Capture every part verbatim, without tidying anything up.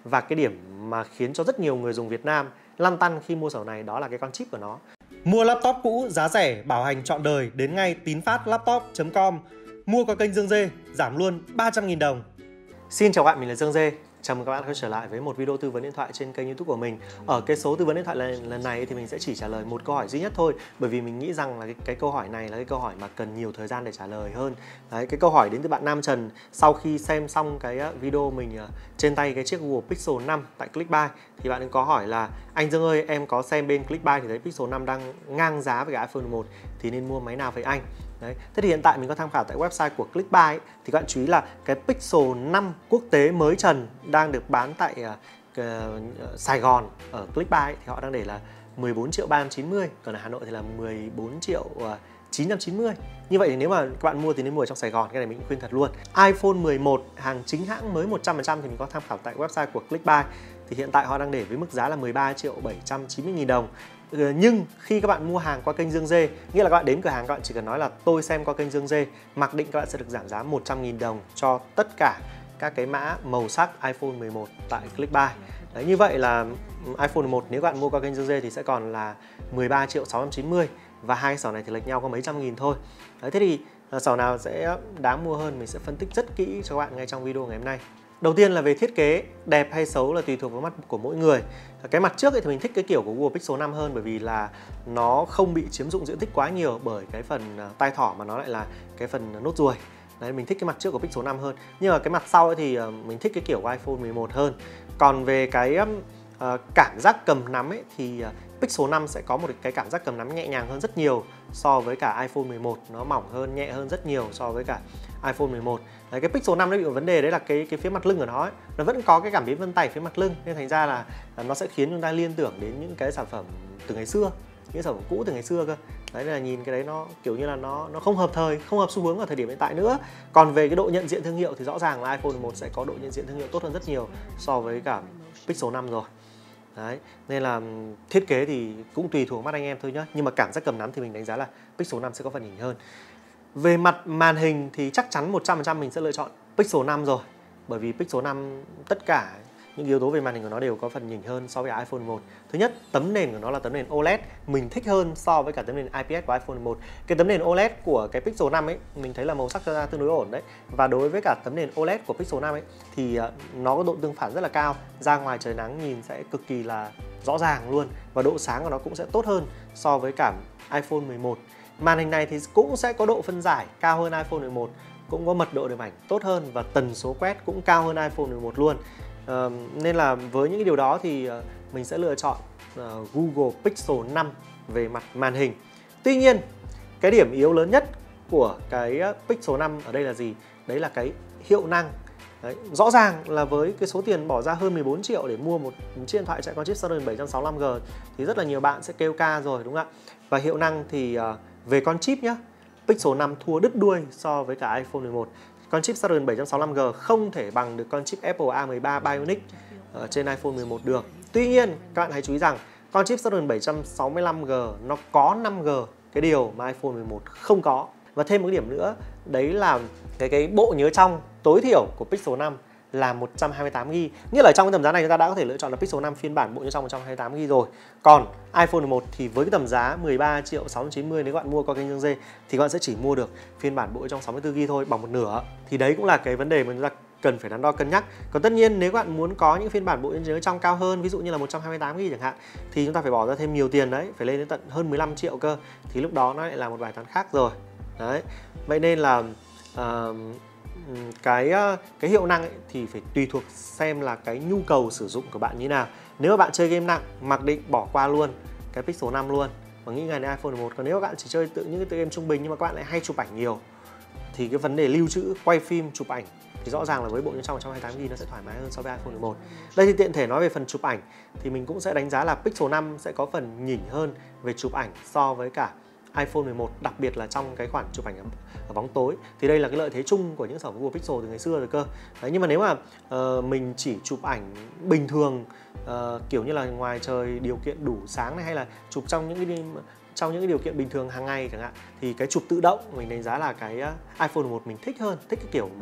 Và cái điểm mà khiến cho rất nhiều người dùng Việt Nam lăn tăn khi mua sản phẩm này đó là cái con chip của nó. Mua laptop cũ giá rẻ, bảo hành trọn đời đến ngay tín phát laptop chấm com. Mua qua kênh Dương Dê, giảm luôn ba trăm nghìn đồng. Xin chào các bạn, mình là Dương Dê. Chào mừng các bạn quay trở lại với một video tư vấn điện thoại trên kênh YouTube của mình. Ở cái số tư vấn điện thoại lần, lần này thì mình sẽ chỉ trả lời một câu hỏi duy nhất thôi, bởi vì mình nghĩ rằng là cái, cái câu hỏi này là cái câu hỏi mà cần nhiều thời gian để trả lời hơn. Đấy, cái câu hỏi đến từ bạn Nam Trần sau khi xem xong cái video mình trên tay cái chiếc Google Pixel năm tại Clickbuy, thì bạn ấy có hỏi là: anh Dương ơi, em có xem bên Clickbuy thì thấy Pixel năm đang ngang giá với cả iPhone mười một, thì nên mua máy nào với anh? Đấy. Thế thì hiện tại mình có tham khảo tại website của Clickbuy ấy, thì các bạn chú ý là cái Pixel năm quốc tế mới trần đang được bán tại uh, uh, Sài Gòn ở Clickbuy ấy, thì họ đang để là mười bốn triệu ba trăm chín mươi, còn ở Hà Nội thì là mười bốn triệu chín trăm chín mươi. Như vậy thì nếu mà các bạn mua thì nên mua ở trong Sài Gòn, cái này mình khuyên thật luôn. iPhone mười một hàng chính hãng mới một trăm phần trăm thì mình có tham khảo tại website của Clickbuy, thì hiện tại họ đang để với mức giá là mười ba triệu bảy trăm chín mươi nghìn đồng. Nhưng khi các bạn mua hàng qua kênh Dương Dê, nghĩa là các bạn đến cửa hàng, các bạn chỉ cần nói là tôi xem qua kênh Dương Dê, mặc định các bạn sẽ được giảm giá một trăm nghìn đồng cho tất cả các cái mã màu sắc iPhone mười một tại Clickbuy. Đấy, như vậy là iPhone mười một nếu các bạn mua qua kênh Dương Dê thì sẽ còn là mười ba triệu sáu trăm chín mươi, và hai sổ này thì lệch nhau có mấy trăm nghìn thôi. Đấy, thế thì sổ nào sẽ đáng mua hơn mình sẽ phân tích rất kỹ cho các bạn ngay trong video ngày hôm nay. Đầu tiên là về thiết kế, đẹp hay xấu là tùy thuộc vào mắt của mỗi người. Cái mặt trước ấy thì mình thích cái kiểu của Google Pixel năm hơn, bởi vì là nó không bị chiếm dụng diện tích quá nhiều bởi cái phần tai thỏ, mà nó lại là cái phần nốt ruồi. Đấy, mình thích cái mặt trước của Pixel năm hơn. Nhưng mà cái mặt sau ấy thì mình thích cái kiểu của iPhone mười một hơn. Còn về cái uh, cảm giác cầm nắm ấy thì uh, Pixel năm sẽ có một cái cảm giác cầm nắm nhẹ nhàng hơn rất nhiều so với cả iPhone mười một. Nó mỏng hơn, nhẹ hơn rất nhiều so với cả iPhone mười một. Đấy, cái Pixel năm nó bị một vấn đề đấy là cái cái phía mặt lưng của nó ấy, nó vẫn có cái cảm biến vân tay phía mặt lưng, nên thành ra là, là nó sẽ khiến chúng ta liên tưởng đến những cái sản phẩm từ ngày xưa, những sản phẩm cũ từ ngày xưa cơ. Đấy là nhìn cái đấy nó kiểu như là nó nó không hợp thời, không hợp xu hướng ở thời điểm hiện tại nữa. Còn về cái độ nhận diện thương hiệu thì rõ ràng là iPhone mười một sẽ có độ nhận diện thương hiệu tốt hơn rất nhiều so với cả Pixel năm rồi. Đấy, nên là thiết kế thì cũng tùy thuộc mắt anh em thôi nhá. Nhưng mà cảm giác cầm nắm thì mình đánh giá là Pixel năm sẽ có phần nhỉnh hơn. Về mặt màn hình thì chắc chắn một trăm phần trăm mình sẽ lựa chọn Pixel năm rồi. Bởi vì Pixel năm tất cả những yếu tố về màn hình của nó đều có phần nhỉnh hơn so với iPhone mười một. Thứ nhất, tấm nền của nó là tấm nền ô lét, mình thích hơn so với cả tấm nền i pê ét của iPhone mười một. Cái tấm nền ô lét của cái Pixel năm ấy, mình thấy là màu sắc cho ra tương đối ổn đấy. Và đối với cả tấm nền ô lét của Pixel năm ấy thì nó có độ tương phản rất là cao, ra ngoài trời nắng nhìn sẽ cực kỳ là rõ ràng luôn, và độ sáng của nó cũng sẽ tốt hơn so với cả iPhone mười một. Màn hình này thì cũng sẽ có độ phân giải cao hơn iPhone mười một, cũng có mật độ điểm ảnh tốt hơn và tần số quét cũng cao hơn iPhone mười một luôn. Uh, nên là với những cái điều đó thì uh, mình sẽ lựa chọn uh, Google Pixel năm về mặt màn hình. Tuy nhiên, cái điểm yếu lớn nhất của cái Pixel năm ở đây là gì? Đấy là cái hiệu năng. Đấy, rõ ràng là với cái số tiền bỏ ra hơn mười bốn triệu để mua một chiếc điện thoại chạy con chip Snapdragon bảy trăm sáu mươi lăm G thì rất là nhiều bạn sẽ kêu ca rồi, đúng không ạ? Và hiệu năng thì uh, về con chip nhá, Pixel năm thua đứt đuôi so với cả iPhone mười một. Con chip Snapdragon bảy trăm sáu mươi lăm G không thể bằng được con chip Apple A mười ba Bionic ở trên iPhone mười một được. Tuy nhiên, các bạn hãy chú ý rằng con chip Snapdragon bảy trăm sáu mươi lăm G nó có năm G, cái điều mà iPhone mười một không có. Và thêm một điểm nữa, đấy là cái cái bộ nhớ trong tối thiểu của Pixel năm là một trăm hai mươi tám gi-ga-bai. Nghĩa là trong cái tầm giá này chúng ta đã có thể lựa chọn là Pixel năm phiên bản bộ nhớ trong một trăm hai mươi tám gi-ga-bai rồi. Còn iPhone mười một thì với cái tầm giá mười ba triệu sáu trăm chín mươi, nếu các bạn mua qua kênh Dương Dê thì các bạn sẽ chỉ mua được phiên bản bộ nhớ trong sáu mươi tư gi-ga-bai thôi, bằng một nửa. Thì đấy cũng là cái vấn đề mà chúng ta cần phải đắn đo cân nhắc. Còn tất nhiên nếu các bạn muốn có những phiên bản bộ nhớ trong cao hơn, ví dụ như là một trăm hai mươi tám gi-ga-bai chẳng hạn, thì chúng ta phải bỏ ra thêm nhiều tiền đấy, phải lên đến tận hơn mười lăm triệu cơ. Thì lúc đó nó lại là một bài toán khác rồi. Đấy. Vậy nên là uh, cái cái hiệu năng ấy thì phải tùy thuộc xem là cái nhu cầu sử dụng của bạn như thế nào. Nếu mà bạn chơi game nặng, mặc định bỏ qua luôn cái Pixel năm luôn và nghĩ ngay đến iPhone mười một. Còn nếu các bạn chỉ chơi tự những cái tựa game trung bình nhưng mà các bạn lại hay chụp ảnh nhiều thì cái vấn đề lưu trữ, quay phim, chụp ảnh thì rõ ràng là với bộ nhớ trong một trăm hai mươi tám gi-ga-bai nó sẽ thoải mái hơn so với iPhone mười một. Đây thì tiện thể nói về phần chụp ảnh thì mình cũng sẽ đánh giá là Pixel năm sẽ có phần nhỉnh hơn về chụp ảnh so với cả iPhone mười một, đặc biệt là trong cái khoản chụp ảnh ở bóng tối. Thì đây là cái lợi thế chung của những sản phẩm Google Pixel từ ngày xưa rồi cơ. Đấy, nhưng mà nếu mà uh, mình chỉ chụp ảnh bình thường, uh, kiểu như là ngoài trời điều kiện đủ sáng này, hay là chụp trong những cái trong những cái điều kiện bình thường hàng ngày chẳng hạn, thì cái chụp tự động mình đánh giá là cái iPhone mười một mình thích hơn, thích cái kiểu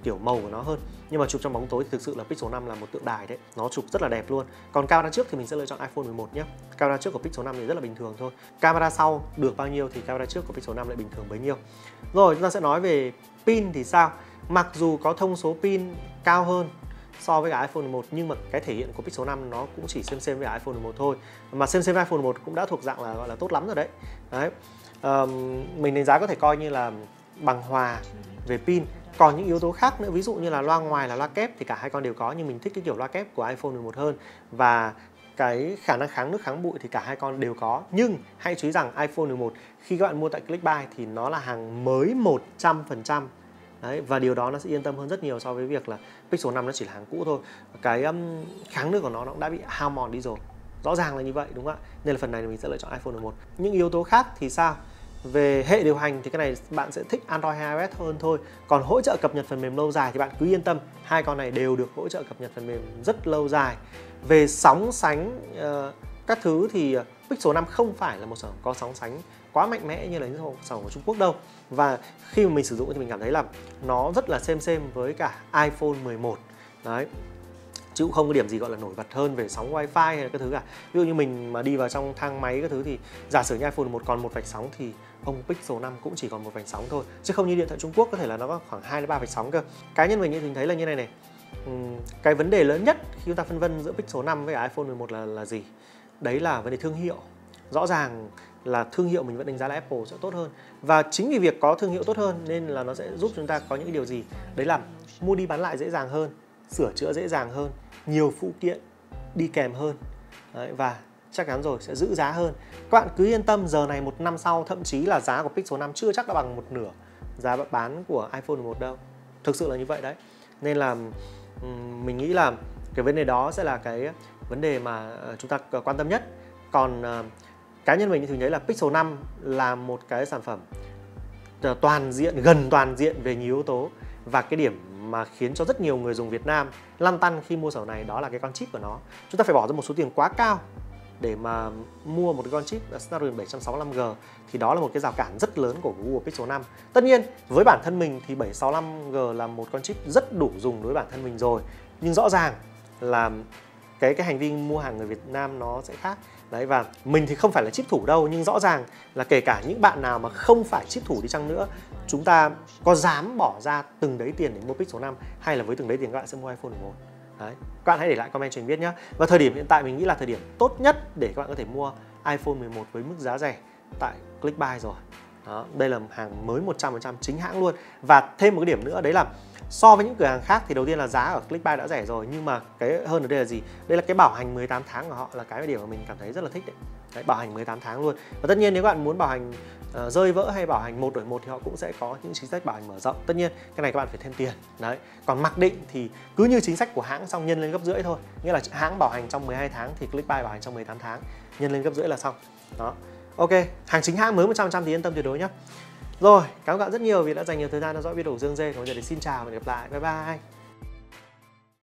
kiểu màu của nó hơn. Nhưng mà chụp trong bóng tối thì thực sự là Pixel năm là một tượng đài đấy, nó chụp rất là đẹp luôn. Còn camera trước thì mình sẽ lựa chọn iPhone mười một nhé. Camera trước của Pixel năm thì rất là bình thường thôi. Camera sau được bao nhiêu thì camera trước của Pixel năm lại bình thường bấy nhiêu. Rồi chúng ta sẽ nói về pin thì sao? Mặc dù có thông số pin cao hơn so với cả iPhone mười một, nhưng mà cái thể hiện của Pixel năm nó cũng chỉ xem xem với iPhone mười một thôi. Mà xem xem với iPhone mười một cũng đã thuộc dạng là gọi là tốt lắm rồi đấy. Đấy. Um, mình đánh giá có thể coi như là bằng hòa về pin. Còn những yếu tố khác nữa, ví dụ như là loa ngoài là loa kép thì cả hai con đều có, nhưng mình thích cái kiểu loa kép của iPhone mười một hơn. Và cái khả năng kháng nước kháng bụi thì cả hai con đều có. Nhưng hãy chú ý rằng iPhone mười một khi các bạn mua tại Clickbuy thì nó là hàng mới một trăm phần trăm. Đấy, và điều đó nó sẽ yên tâm hơn rất nhiều so với việc là Pixel năm nó chỉ là hàng cũ thôi. Cái um, kháng nước của nó nó cũng đã bị hao mòn đi rồi. Rõ ràng là như vậy, đúng không ạ? Nên là phần này mình sẽ lựa chọn iPhone mười một. Những yếu tố khác thì sao? Về hệ điều hành thì cái này bạn sẽ thích Android hay iOS hơn thôi. Còn hỗ trợ cập nhật phần mềm lâu dài thì bạn cứ yên tâm, hai con này đều được hỗ trợ cập nhật phần mềm rất lâu dài. Về sóng sánh uh, các thứ thì Pixel năm không phải là một sản phẩm có sóng sánh quá mạnh mẽ như là những sản phẩm của Trung Quốc đâu. Và khi mà mình sử dụng thì mình cảm thấy là nó rất là xem xem với cả iPhone mười một. Đấy. Chứ cũng không có điểm gì gọi là nổi bật hơn về sóng wifi hay là các thứ cả. Ví dụ như mình mà đi vào trong thang máy các thứ thì giả sử như iPhone mười một còn một vạch sóng thì ông Pixel năm cũng chỉ còn một vạch sóng thôi. Chứ không như điện thoại Trung Quốc có thể là nó có khoảng hai đến ba vạch sóng cơ. Cá nhân mình thì mình thấy là như này này. Cái vấn đề lớn nhất khi chúng ta phân vân giữa Pixel năm với iPhone mười một là là gì? Đấy là vấn đề thương hiệu. Rõ ràng là thương hiệu mình vẫn đánh giá là Apple sẽ tốt hơn. Và chính vì việc có thương hiệu tốt hơn nên là nó sẽ giúp chúng ta có những điều gì? Đấy là mua đi bán lại dễ dàng hơn, sửa chữa dễ dàng hơn, nhiều phụ kiện đi kèm hơn. Đấy, và chắc chắn rồi sẽ giữ giá hơn. Các bạn cứ yên tâm, giờ này một năm sau thậm chí là giá của Pixel năm chưa chắc đã bằng một nửa giá bán của iPhone mười một đâu. Thực sự là như vậy đấy. Nên là mình nghĩ là cái vấn đề đó sẽ là cái vấn đề mà chúng ta quan tâm nhất. Còn cá nhân mình thì thấy là Pixel năm là một cái sản phẩm toàn diện, gần toàn diện về nhiều yếu tố. Và cái điểm mà khiến cho rất nhiều người dùng Việt Nam lăn tăn khi mua sản phẩm này đó là cái con chip của nó. Chúng ta phải bỏ ra một số tiền quá cao để mà mua một cái con chip Snapdragon bảy sáu năm G, thì đó là một cái rào cản rất lớn của Google Pixel năm. Tất nhiên với bản thân mình thì bảy sáu năm G là một con chip rất đủ dùng đối với bản thân mình rồi, nhưng rõ ràng là cái cái hành vi mua hàng người Việt Nam nó sẽ khác. Đấy, và mình thì không phải là chip thủ đâu, nhưng rõ ràng là kể cả những bạn nào mà không phải chip thủ đi chăng nữa, chúng ta có dám bỏ ra từng đấy tiền để mua Pixel năm, hay là với từng đấy tiền các bạn sẽ mua iPhone mười một? Đấy, các bạn hãy để lại comment cho mình biết nhé. Và thời điểm hiện tại mình nghĩ là thời điểm tốt nhất để các bạn có thể mua iPhone mười một với mức giá rẻ tại Clickbuy rồi. Đó, đây là hàng mới một trăm phần trăm chính hãng luôn. Và thêm một cái điểm nữa đấy là so với những cửa hàng khác thì đầu tiên là giá ở Clickbuy đã rẻ rồi, nhưng mà cái hơn ở đây là gì? Đây là cái bảo hành mười tám tháng của họ là cái điểm mà mình cảm thấy rất là thích đấy. Đấy, bảo hành mười tám tháng luôn. Và tất nhiên nếu các bạn muốn bảo hành uh, rơi vỡ hay bảo hành một đổi một thì họ cũng sẽ có những chính sách bảo hành mở rộng. Tất nhiên cái này các bạn phải thêm tiền. Đấy. Còn mặc định thì cứ như chính sách của hãng xong nhân lên gấp rưỡi thôi. Nghĩa là hãng bảo hành trong mười hai tháng thì Clickbuy bảo hành trong mười tám tháng, nhân lên gấp rưỡi là xong. Đó. Ok, hàng chính hãng mới một trăm phần trăm thì yên tâm tuyệt đối nhé. Rồi, cảm ơn các bạn rất nhiều vì đã dành nhiều thời gian theo dõi video của Dương Dê. Còn bây giờ thì xin chào và hẹn gặp lại. Bye bye.